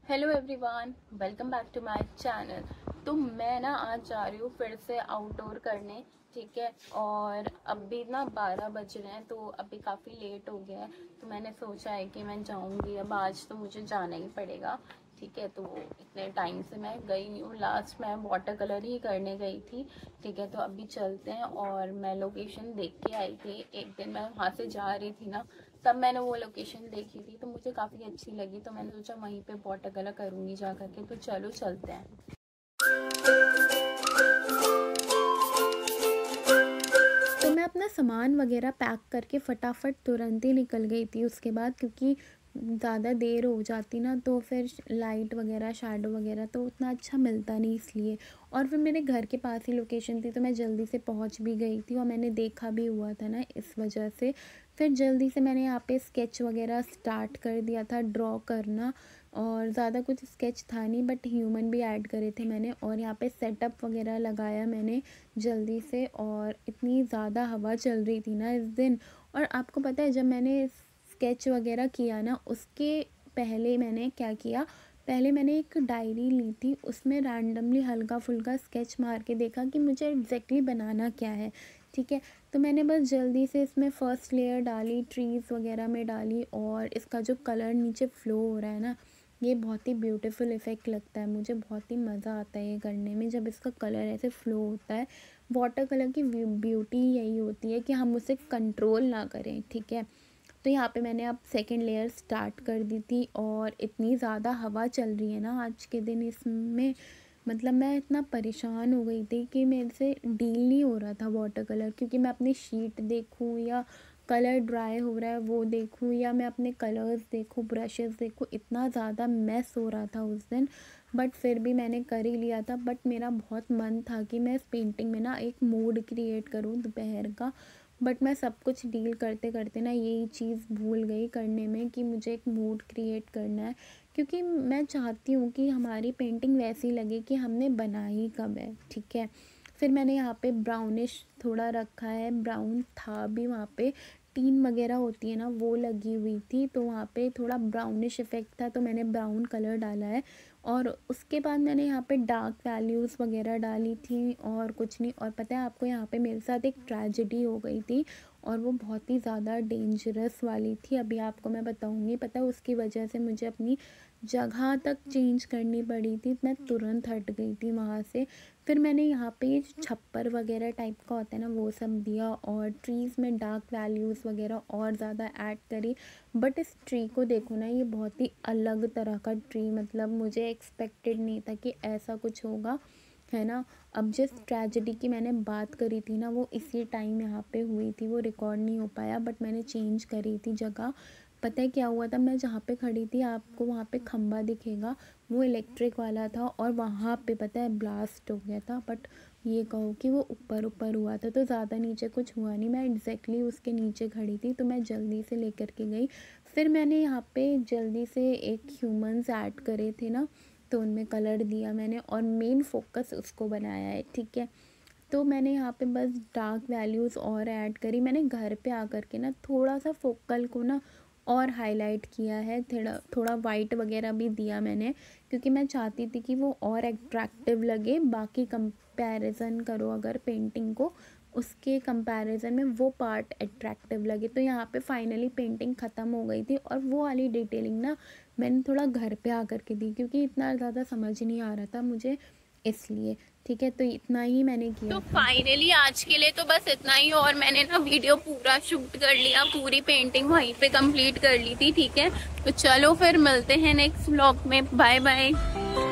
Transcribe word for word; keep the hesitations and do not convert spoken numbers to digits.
Hello everyone, welcome back to my channel. तो मैं ना आज जा रही हूँ फिर से आउटडोर करने, ठीक है। और अभी ना बारह बज रहे हैं, तो अभी काफ़ी लेट हो गया है। तो मैंने सोचा है कि मैं जाऊँगी, अब आज तो मुझे जाना ही पड़ेगा, ठीक है। तो इतने टाइम से मैं गई नहीं हूँ, लास्ट मैं वाटर कलर ही करने गई थी, ठीक है। तो अभी चलते हैं। और मैं लोकेशन देख के आई थी, एक दिन मैं वहाँ से जा रही थी ना, तब मैंने वो लोकेशन देखी थी, तो मुझे काफ़ी अच्छी लगी। तो मैंने सोचा वहीं पे वाटर कलर करूँगी जा करके। तो चलो चलते हैं। तो मैं अपना सामान वगैरह पैक करके फटाफट तुरंत ही निकल गई थी उसके बाद, क्योंकि ज़्यादा देर हो जाती ना तो फिर लाइट वगैरह शैडो वगैरह तो उतना अच्छा मिलता नहीं, इसलिए। और फिर मेरे घर के पास ही लोकेशन थी, तो मैं जल्दी से पहुंच भी गई थी और मैंने देखा भी हुआ था ना, इस वजह से फिर जल्दी से मैंने यहाँ पे स्केच वगैरह स्टार्ट कर दिया था, ड्रॉ करना। और ज़्यादा कुछ स्केच था नहीं, बट ह्यूमन भी ऐड करे थे मैंने। और यहाँ पे सेटअप वगैरह लगाया मैंने जल्दी से। और इतनी ज़्यादा हवा चल रही थी ना इस दिन। और आपको पता है, जब मैंने स्केच वगैरह किया ना, उसके पहले मैंने क्या किया, पहले मैंने एक डायरी ली थी, उसमें रैंडमली हल्का फुल्का स्केच मार के देखा कि मुझे एग्जैक्टली बनाना क्या है, ठीक है। तो मैंने बस जल्दी से इसमें फ़र्स्ट लेयर डाली, ट्रीज़ वगैरह में डाली। और इसका जो कलर नीचे फ्लो हो रहा है ना, ये बहुत ही ब्यूटीफुल इफ़ेक्ट लगता है मुझे, बहुत ही मज़ा आता है ये करने में जब इसका कलर ऐसे फ्लो होता है। वाटर कलर की ब्यूटी यही होती है कि हम उसे कंट्रोल ना करें, ठीक है। तो यहाँ पे मैंने अब सेकंड लेयर स्टार्ट कर दी थी। और इतनी ज़्यादा हवा चल रही है ना आज के दिन इसमें, मतलब मैं इतना परेशान हो गई थी कि मेरे से डील नहीं हो रहा था वाटर कलर, क्योंकि मैं अपनी शीट देखूँ या कलर ड्राई हो रहा है वो देखूँ, या मैं अपने कलर्स देखूँ, ब्रशेस देखूँ, इतना ज़्यादा मैस हो रहा था उस दिन। बट फिर भी मैंने कर ही लिया था। बट मेरा बहुत मन था कि मैं इस पेंटिंग में ना एक मूड क्रिएट करूँ दोपहर का। बट मैं सब कुछ डील करते करते ना यही चीज़ भूल गई करने में कि मुझे एक मूड क्रिएट करना है, क्योंकि मैं चाहती हूँ कि हमारी पेंटिंग वैसी लगे कि हमने बनाई कब है, ठीक है। फिर मैंने यहाँ पे ब्राउनिश थोड़ा रखा है, ब्राउन था भी वहाँ पे, टीन वगैरह होती है ना वो लगी हुई थी, तो वहाँ पे थोड़ा ब्राउनिश इफ़ेक्ट था, तो मैंने ब्राउन कलर डाला है। और उसके बाद मैंने यहाँ पे डार्क वैल्यूज़ वगैरह डाली थी और कुछ नहीं। और पता है आपको, यहाँ पे मेरे साथ एक ट्रेजेडी हो गई थी, और वो बहुत ही ज़्यादा डेंजरस वाली थी। अभी आपको मैं बताऊँगी। पता है, उसकी वजह से मुझे अपनी जगह तक चेंज करनी पड़ी थी, मैं तुरंत हट गई थी वहाँ से। फिर मैंने यहाँ पे छप्पर वगैरह टाइप का होता है ना, वो सब दिया। और ट्रीज़ में डार्क वैल्यूज़ वगैरह और ज़्यादा ऐड करी। बट इस ट्री को देखो ना, ये बहुत ही अलग तरह का ट्री, मतलब मुझे एक्सपेक्टेड नहीं था कि ऐसा कुछ होगा, है ना। अब जिस ट्रेजेडी की मैंने बात करी थी ना, वो इसी टाइम यहाँ पे हुई थी, वो रिकॉर्ड नहीं हो पाया, बट मैंने चेंज करी थी जगह। पता है क्या हुआ था, मैं जहाँ पे खड़ी थी, आपको वहाँ पे खंबा दिखेगा, वो इलेक्ट्रिक वाला था, और वहाँ पे पता है ब्लास्ट हो गया था। बट ये कहो कि वो ऊपर ऊपर हुआ था, तो ज़्यादा नीचे कुछ हुआ नहीं, मैं एग्जैक्टली उसके नीचे खड़ी थी, तो मैं जल्दी से लेकर के गई। फिर मैंने यहाँ पे जल्दी से एक ह्यूमन्स ऐड करे थे ना, तो उनमें कलर दिया मैंने, और मेन फोकस उसको बनाया है, ठीक है। तो मैंने यहाँ पे बस डार्क वैल्यूज़ और ऐड करी। मैंने घर पे आकर के ना थोड़ा सा फोकल को ना और हाईलाइट किया है, थोड़ा थोड़ा वाइट वगैरह भी दिया मैंने, क्योंकि मैं चाहती थी कि वो और अट्रैक्टिव लगे। बाकी कंपैरिजन करो अगर पेंटिंग को, उसके कंपैरिजन में वो पार्ट अट्रैक्टिव लगे। तो यहाँ पे फाइनली पेंटिंग ख़त्म हो गई थी, और वो वाली डिटेलिंग ना मैंने थोड़ा घर पे आकर के दी, क्योंकि इतना ज़्यादा समझ नहीं आ रहा था मुझे, इसलिए, ठीक है। तो इतना ही मैंने किया। तो फाइनली आज के लिए तो बस इतना ही। और मैंने ना वीडियो पूरा शूट कर लिया, पूरी पेंटिंग वहीं पे कंप्लीट कर ली थी, ठीक है। तो चलो फिर मिलते हैं नेक्स्ट व्लॉग में, बाय बाय।